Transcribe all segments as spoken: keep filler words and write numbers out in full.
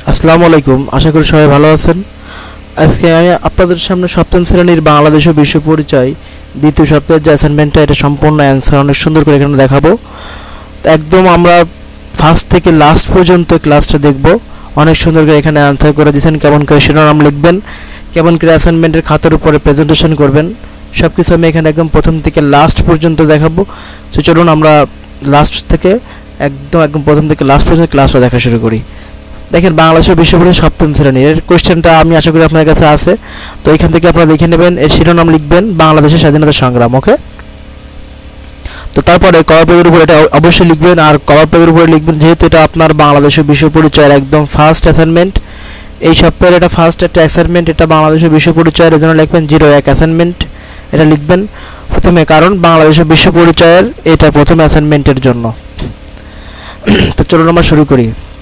আসসালামু আলাইকুম, আশা করি সবাই ভালো আছেন। আজকে আমি আপনাদের সামনে সপ্তম শ্রেণীর বাংলাদেশ ও বিশ্ব পরিচয় দ্বিতীয় সপ্তাহের যে অ্যাসাইনমেন্টটা, এটা সম্পূর্ণ অ্যান্সার অনেক সুন্দর করে এখানে দেখাবো। একদম আমরা ফার্স্ট থেকে লাস্ট পর্যন্ত ক্লাসটা দেখব। অনেক সুন্দর করে এখানে অ্যান্সার করে দিয়েছেন, কেমন করে শিরোনাম লিখবেন, কেমন করে অ্যাসাইনমেন্টের খাতার উপরে প্রেজেন্টেশন করবেন, সব কিছু আমি এখানে একদম প্রথম থেকে লাস্ট পর্যন্ত দেখাবো। তো চলুন আমরা লাস্ট থেকে একদম একদম প্রথম থেকে লাস্ট পর্যন্ত ক্লাসটা দেখা শুরু করি। দেখেন, বাংলাদেশ বিশ্ব পরিচয় সপ্তম শ্রেণীর কোশ্চেনটা আমি আশা করি আপনার কাছে আছে। তো এখান থেকে আপনারা দেখে নেবেন, এর শিরোনাম লিখবেন বাংলাদেশের স্বাধীনতা সংগ্রাম। ওকে, তো তারপরে কভার পেজের উপর এটা অবশ্যই লিখবেন, আর কভার পেজের উপরে লিখবেন যেহেতু এটা আপনার বাংলাদেশের বিশ্ব পরিচয়ের একদম ফার্স্ট অ্যাসাইনমেন্ট। এই সপ্তাহের এটা ফার্স্ট একটা অ্যাসাইনমেন্ট, এটা বাংলাদেশের বিশ্ব পরিচয়ের জন্য লিখবেন জিরো এক অ্যাসাইনমেন্ট। এটা লিখবেন প্রথমে, কারণ বাংলাদেশের বিশ্ব পরিচয়ের এটা প্রথম অ্যাসাইনমেন্টের জন্য। তো চলুন আমরা শুরু করি।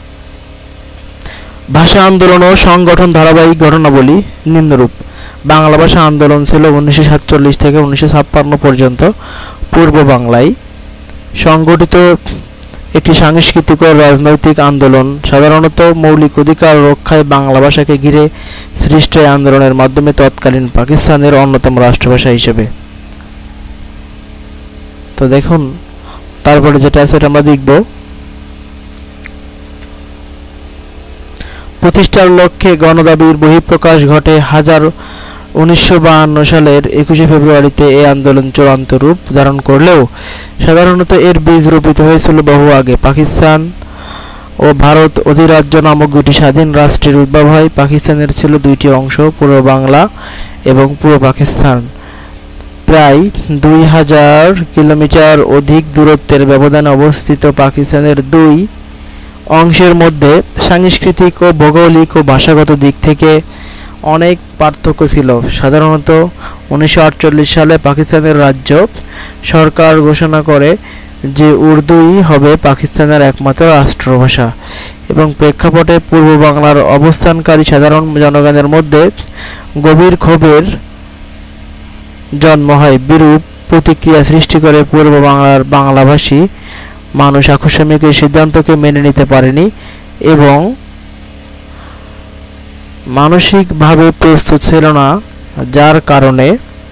ভাষা আন্দোলন ও সংগঠন ধারাবাহিক ঘটনাবলী নিম্নরূপ। বাংলা ভাষা আন্দোলন ছিল উনিশশো সাতচল্লিশ থেকে উনিশশো ছাপ্পান্ন পর্যন্ত পূর্ব বাংলায় সংগঠিত একটি সাংস্কৃতিক ও রাজনৈতিক আন্দোলন। সাধারণত মৌলিক অধিকার রক্ষায় বাংলা ভাষাকে ঘিরে সৃষ্ট এই আন্দোলনের মাধ্যমে তৎকালীন পাকিস্তানের অন্যতম রাষ্ট্রভাষা হিসেবে। তো দেখুন, তারপরে যেটা আছে এটা আমরা দেখব। প্রতিষ্ঠার লক্ষ্যে গণদাবির বহিঃপ্রকাশ ঘটে হাজার উনিশশো বাহান্ন সালের একুশে ফেব্রুয়ারিতে এই আন্দোলন চূড়ান্ত রূপ ধারণ করলেও সাধারণত এর বীজ রোপিত হয়েছিল বহু আগে। পাকিস্তান ও ভারত অধিরাজ্য নামক দুটি স্বাধীন রাষ্ট্রের উদ্ভব হয়। পাকিস্তানের ছিল দুইটি অংশ, পূর্ব বাংলা এবং পূর্ব পাকিস্তান। প্রায় দুই হাজার কিলোমিটার অধিক দূরত্বের ব্যবধানে অবস্থিত পাকিস্তানের দুই অংশের মধ্যে সাংস্কৃতিক ও ভৌগোলিক ও ভাষাগত দিক থেকে অনেক পার্থক্য ছিল। সাধারণত উনিশশো আটচল্লিশ সালে পাকিস্তানের রাজ্য সরকার ঘোষণা করে যে উর্দুই হবে পাকিস্তানের একমাত্র রাষ্ট্রভাষা, এবং প্রেক্ষাপটে পূর্ব বাংলার অবস্থানকারী সাধারণ জনগণের মধ্যে গভীর ক্ষোভের জন্ম হয়। বিরূপ প্রতিক্রিয়া সৃষ্টি করে পূর্ব বাংলার বাংলাভাষী মানুষ আকস্মিক এই সিদ্ধান্তকে মেনে নিতে পারেনি এবং মানসিকভাবে প্রস্তুত ছিল না, যার কারণে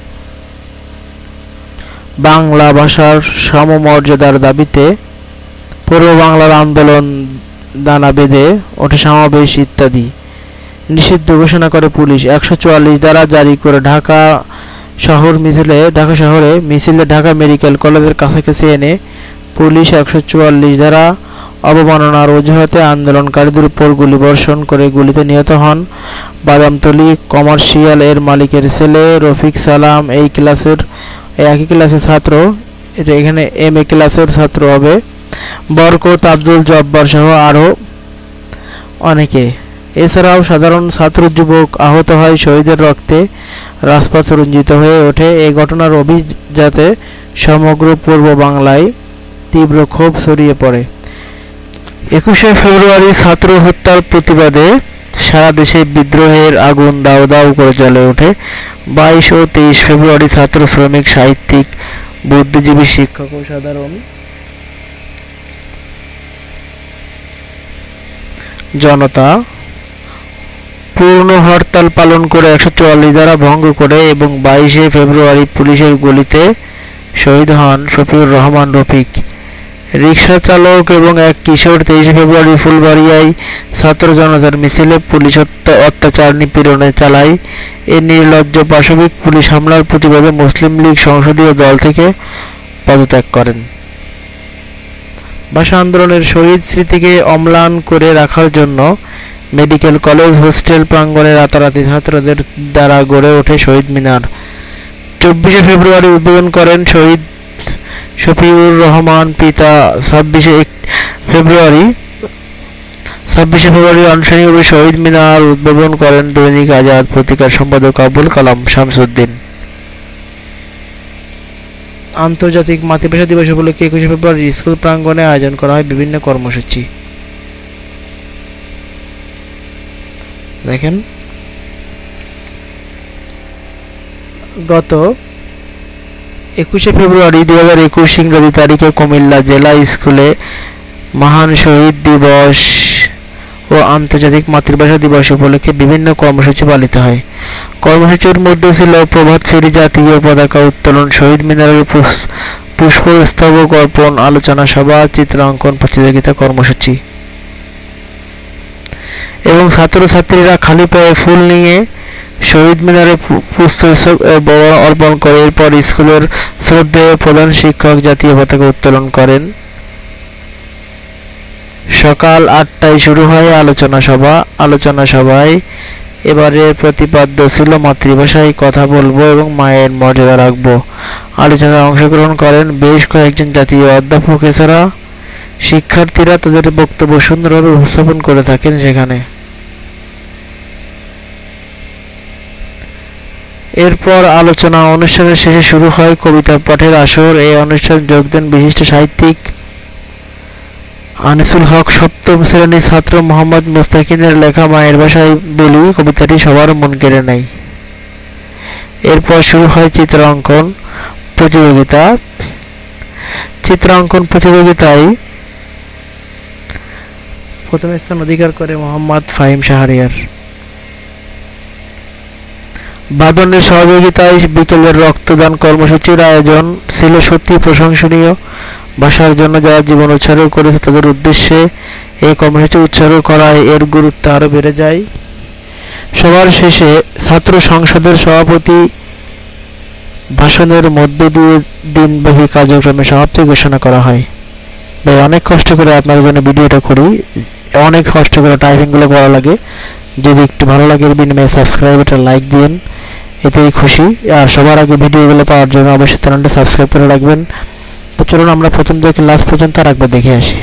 বাংলা ভাষার সমমর্যাদার দাবিতে পূর্ব বাংলার আন্দোলন দানা বেঁধে ওঠে। সমাবেশ ইত্যাদি নিষিদ্ধ ঘোষণা করে পুলিশ। একশো চুয়াল্লিশ ধারা জারি করে ঢাকা শহর মিছিলে ঢাকা শহরে মিছিলে ঢাকা মেডিকেল কলেজের কাছাকাছি এনে পুলিশ একশো চুয়াল্লিশ ধারা অবমাননার অজুহাতে আন্দোলনকারীদের উপর গুলি বর্ষণ করে গুলিতে নিহত হন বাদামতলী কমার্শিয়াল এর মালিকের ছেলে রফিক সালাম। এই ক্লাসের একই ক্লাসের ছাত্র, এটা এখানে এম এ ক্লাসের ছাত্র হবে, বরকত আব্দুল জব্বার সহ আরও অনেকে। এছাড়াও সাধারণ ছাত্র যুবক আহত হয়। শহীদের রক্তে রাজপথ রঞ্জিত হয়ে ওঠে। এই ঘটনার অভিজাতে সমগ্র পূর্ব বাংলায় তীব্র ক্ষোভ ছড়িয়ে পড়ে। একুশে ফেব্রুয়ারি ছাত্র হত্যার প্রতিবাদে সারা দেশে বিদ্রোহের আগুন দাউ দাউ করে জ্বলে ওঠে। বাইশ ও তেইশ ফেব্রুয়ারি ছাত্র, শ্রমিক, সাহিত্যিক, বুদ্ধিজীবী, শিক্ষক ও সাধারণ জনতা পূর্ণ হরতাল পালন করে একশো চুয়াল্লিশ ধারা ভঙ্গ করে এবং বাইশে ফেব্রুয়ারি পুলিশের গুলিতে শহীদ হন শফিউর রহমান রফিক, রিক্সা চালক এবং এক কিশোর। তেইশে ফেব্রুয়ারি ফুলবাড়িয়ায় ছাত্র জনতার মিছিলে পুলিশ অত্যাচার নিপীড়নে চালায়। এই নির্লজ্জ পাশবিক পুলিশ হামলার প্রতিবাদে মুসলিম লীগ সংসদীয় দল থেকে পদত্যাগ করেন। ভাষা আন্দোলনের শহীদ স্মৃতিকে অম্লান করে রাখার জন্য মেডিকেল কলেজ হোস্টেল প্রাঙ্গণে রাতারাতি ছাত্রদের দ্বারা গড়ে ওঠে শহীদ মিনার। চব্বিশে ফেব্রুয়ারি উদ্বোধন করেন শহীদ শফিউর রহমান পিতা। ছাব্বিশে ফেব্রুয়ারি ছাব্বিশে ফেব্রুয়ারি আনুষ্ঠানিকভাবে শহীদ মিনার উদ্বোধন করেন দৈনিক আজাদ পত্রিকার সম্পাদক আবুল কালাম শামসুদ্দিন। আন্তর্জাতিক মাতৃভাষা দিবস উপলক্ষে একুশে ফেব্রুয়ারি স্কুল প্রাঙ্গণে আয়োজন করা হয় বিভিন্ন কর্মসূচি। দেখেন, গত একুশে ফেব্রুয়ারি দুই হাজার একুশ ইংরেজি তারিখে কুমিল্লা জেলা স্কুলে মহান শহীদ দিবস ও আন্তর্জাতিক মাতৃভাষা দিবস উপলক্ষে বিভিন্ন কর্মসূচি পালিত হয়। কর্মসূচির মধ্যে ছিল প্রভাত ফেরি, জাতীয় পতাকা উত্তোলন, শহীদ মিনারের পুষ্পস্তবক অর্পণ, আলোচনা সভা, চিত্রাঙ্কন প্রতিযোগিতা কর্মসূচি। এবং ছাত্রছাত্রীরা খালি পায়ে ফুল নিয়ে শহীদ মিনারে পুষ্পস্তবক অর্পণ করে এরপর স্কুলের শ্রদ্ধেয় প্রধান শিক্ষক জাতীয় পতাকা উত্তোলন করেন। সকাল আটটায় শুরু হয় আলোচনা সভা। আলোচনা সভায় এবারে প্রতিপাদ্য ছিল মাতৃভাষায় কথা বলবো এবং মায়ের মর্যাদা রাখবো। আলোচনায় অংশগ্রহণ করেন বেশ কয়েকজন জাতীয় অধ্যাপক। এছাড়া শিক্ষার্থীরা তাদের বক্তব্য সুন্দরভাবে উপস্থাপন করে থাকেন। সেখানে এরপর আলোচনা অনুষ্ঠানের শেষে শুরু হয় কবিতা পাঠের আসর। এই অনুষ্ঠানে যোগ দেন বিশিষ্ট সাহিত্যিক আনিসুল হক। সপ্তম শ্রেণীর ছাত্র মোহাম্মদ মুস্তাকিনের লেখা মায়ের ভাষায় বলি কবিতাটি সবার মন কেড়ে নেয়। এরপর শুরু হয় চিত্রাঙ্কন প্রতিযোগিতা। চিত্রাঙ্কন প্রতিযোগিতায় প্রথম স্থান অধিকার করে মোহাম্মদ ফাহিম শাহরিয়ার। বাদনের সহযোগিতায় বিকেলের রক্তদান কর্মসূচির আয়োজন ছিল সত্যি প্রশংসনীয়। ভাষার জন্য যারা জীবন উৎসর্গ করেছে তাদের উদ্দেশ্যে এই কর্মসূচি উৎসর্গ করায় এর গুরুত্ব আরও বেড়ে যায়। সবার শেষে ছাত্র সংসদের সভাপতি ভাষণের মধ্য দিয়ে দিনব্যাপী কার্যক্রমে সমাপ্তি ঘোষণা করা হয়। ভাই অনেক কষ্ট করে আপনার জন্য ভিডিওটা করি, অনেক কষ্ট করে টাইপিংগুলো করা লাগে। যদি একটু ভালো লাগে এর বিনিময়ে সাবস্ক্রাইব একটা লাইক দিন, এতেই খুশি। আর সবার আগে ভিডিওগুলো পাওয়ার জন্য অবশ্যই চ্যানেলটা সাবস্ক্রাইব করে রাখবেন। তো চলুন আমরা প্রথম থেকে লাস্ট পর্যন্ত আর একবার দেখে আসি।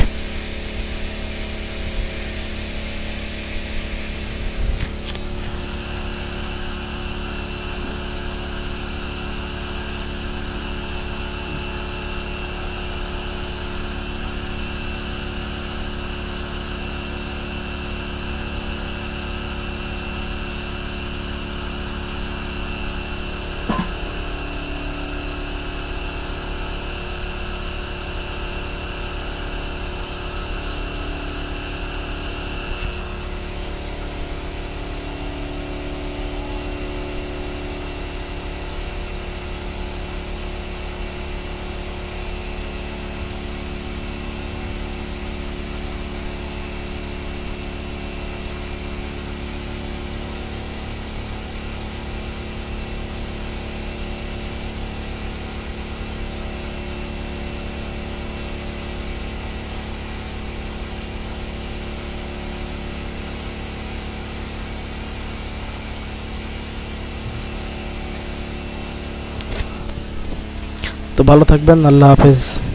তো ভালো থাকবেন, আল্লাহ হাফেজ।